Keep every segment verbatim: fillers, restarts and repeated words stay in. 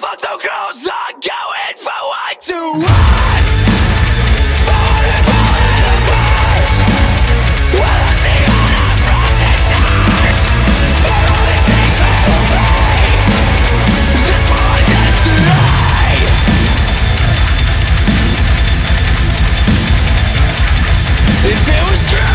fuck so close, I'm going for what to us. Falling, falling apart. Well, I see honor from the start. For all these things we will pay. This for our destiny. If it was true,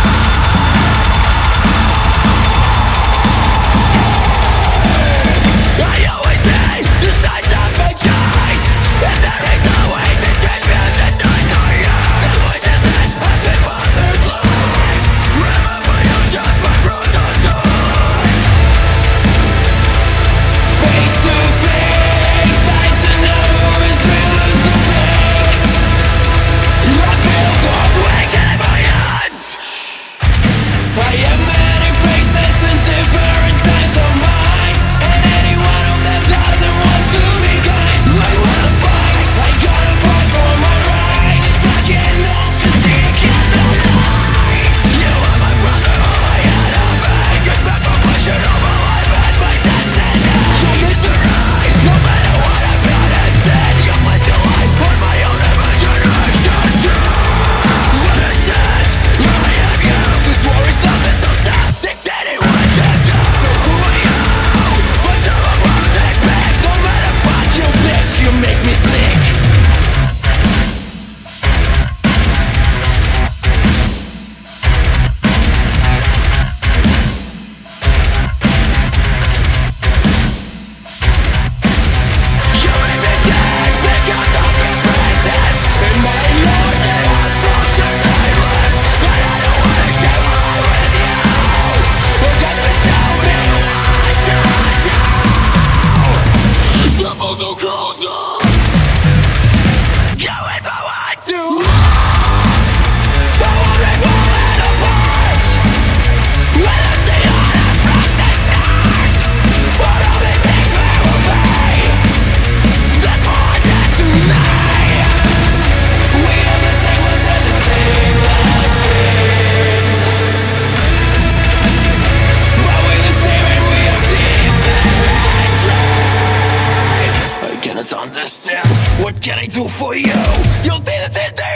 I always say, decide to make choice. And there is always a strange music noise on you. The voices that has been fathered blind. Remember you just my prototype. Face to face, eyes to know is real as the fake. I feel the blink in my hands. I am many faces in different times of minds. And any one of them doesn't want to be kind. I wanna fight, I gotta fight for my rights. I can't help to see it in the light. You are my brother, all I had of me. Get back from pushing all my life and my destiny. You need to rise, no matter what I've done and said. Your place to life on my own imagination's true. What I said, I am you. This war is nothing so sad, dictating what to do. So who are you? But I'm a rounded back. No matter what you bitch, you make me sick. You make me sick because of your presence. In my heart they are from the silence. But I don't wanna share my life with you. You're gonna tell me what to do. The photo grows up. Going for what to lost. For what we've fallen apart. When I see honor from the start. For all these things we will pay. That's for our destiny. We are the same ones and the same last names. But we're the same and we have different traits. I cannot understand. What can I do for you? You'll think it's in there.